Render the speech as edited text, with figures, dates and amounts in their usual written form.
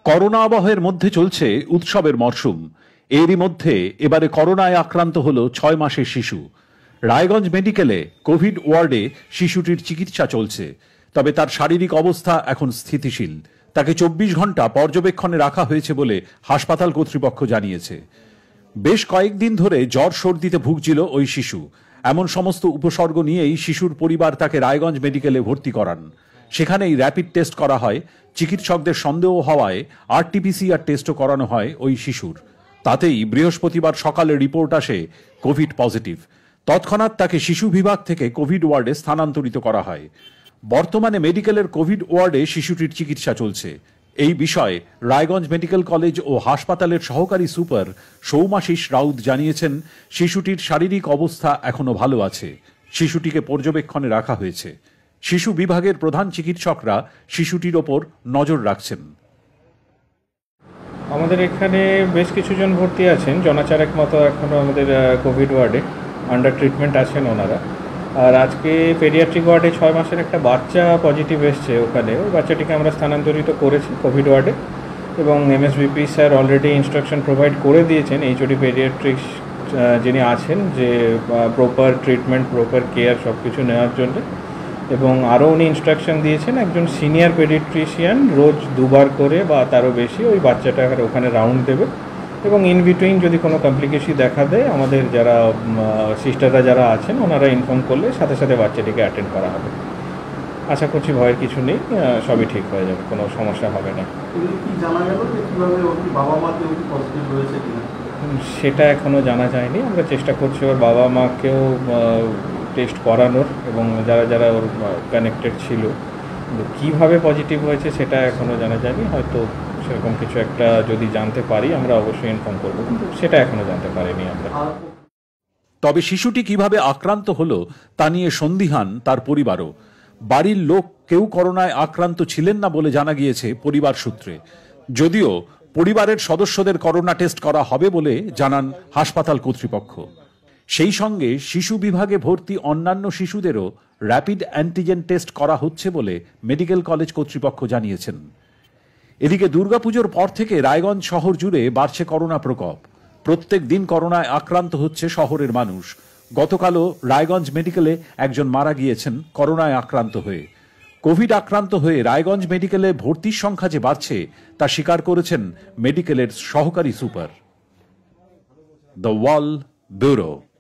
Corona আবহের মধ্যে চলছে উৎসবের মরশুম। এরই মধ্যে এবারে করোনায় আক্রান্ত হলো 6 মাসের শিশু। রায়গঞ্জ মেডিকেলে কোভিড ওয়ার্ডে শিশুটির চিকিৎসা চলছে, তবে তার শারীরিক অবস্থা এখন স্থিতিশীল। তাকে 24 ঘন্টা পর্যবেক্ষণে রাখা হয়েছে বলে হাসপাতাল কর্তৃপক্ষ জানিয়েছে। বেশ কয়েকদিন ধরে জ্বর সর্দিতে ভুগছিল ওই শিশু। এমন সমস্ত উপসর্গ নিয়েই শিশুর পরিবার তাকে রায়গঞ্জ মেডিকেলে ভর্তি করান। সেখানেই র্যাপিড টেস্ট করা হয়। চিকিৎসকদের সন্দেহ হওয়ায় আরটিপিসিআর টেস্টও করানো হয় ওই শিশুর। তাতেই বৃহস্পতিবার সকালে রিপোর্ট আসে কোভিড পজিটিভ। তৎক্ষণাৎ তাকে শিশু বিভাগ থেকে কোভিড ওয়ার্ডে স্থানান্তরিত করা হয়। বর্তমানে মেডিকেলের কোভিড ওয়ার্ডে শিশুটির চিকিৎসা চলছে। এই বিষয়ে রায়গঞ্জ মেডিকেল কলেজ ও হাসপাতালের সহকারী সুপার সৌমাশিস রাউত জানিয়েছেন, শিশুটির শারীরিক অবস্থা এখনো ভালো আছে। শিশুটিকে পর্যবেক্ষণে রাখা হয়েছে। শিশু বিভাগের প্রধান চিকিৎসকরা শিশুটির ওপর নজর রাখছেন। আমাদের এখানে বেশ কিছুজন ভর্তি আছেন, জনাচারেক মতো এখনও আমাদের কোভিড ওয়ার্ডে আন্ডার ট্রিটমেন্ট আছেন ওনারা। আর আজকে পেডিয়াট্রিক ওয়ার্ডে 6 মাসের একটা বাচ্চা পজিটিভ এসছে। ওখানে ওই বাচ্চাটিকে আমরা স্থানান্তরিত করেছি কোভিড ওয়ার্ডে, এবং MSVP sir already instruction provide করে দিয়েছেন এইচওডি পেডিয়াট্রিক্স যিনি আছেন, যে প্রপার ট্রিটমেন্ট প্রপার কেয়ার সব কিছু নেওয়ার জন্য। এবং আরও উনি ইনস্ট্রাকশন দিয়েছেন একজন সিনিয়র পেডিয়াট্রিশিয়ান রোজ 2 বার করে বা তারও বেশি ওই বাচ্চাটার ওখানে রাউন্ড দেবে, এবং ইন বিটুইন যদি কোনো কমপ্লিকেশন দেখা দেয় আমাদের যারা সিস্টাররা যারা আছেন ওনারা ইনফর্ম করলে সাথে সাথে বাচ্চাটিকে অ্যাটেন্ড করা হবে। আশা করছি ভয়ের কিছু নেই, সবই ঠিক হয়ে যাবে, কোনো সমস্যা হবে না। সেটা এখনও জানা যায়নি। আমরা চেষ্টা করছি ওর বাবা মাকেও টেস্ট করানোর, এবং যারা যারা ওর কানেক্টেড ছিল। কীভাবে পজিটিভ হয়েছে সেটা এখনও জানা যায়নি। হয়তো সেরকম কিছু একটা যদি জানতে পারি আমরা অবশ্যই ইনফর্ম করব, কিন্তু সেটা এখনও জানতে পারিনি আমরা। তবে শিশুটি কিভাবে আক্রান্ত হলো তা নিয়ে সন্দিহান তার পরিবারও। বাড়ির লোক কেউ করোনায় আক্রান্ত ছিলেন না বলে জানা গিয়েছে পরিবার সূত্রে। যদিও পরিবারের সদস্যদের করোনা টেস্ট করা হবে বলে জানান হাসপাতাল কর্তৃপক্ষ। সেই সঙ্গে শিশু বিভাগে ভর্তি অন্যান্য শিশুদেরও র্যাপিড অ্যান্টিজেন টেস্ট করা হচ্ছে বলে মেডিকেল কলেজ কর্তৃপক্ষ জানিয়েছেন। এদিকে দুর্গাপুজোর পর থেকে রায়গঞ্জ শহর জুড়ে বাড়ছে করোনা প্রকোপ। প্রত্যেক দিন করোনায় আক্রান্ত হচ্ছে শহরের মানুষ। গতকালও রায়গঞ্জ মেডিকেলে একজন মারা গিয়েছেন করোনায় আক্রান্ত হয়ে। কোভিড আক্রান্ত হয়ে রায়গঞ্জ মেডিকেলে ভর্তির সংখ্যা যে বাড়ছে তা স্বীকার করেছেন মেডিকেলের সহকারী সুপার। The wall bureau.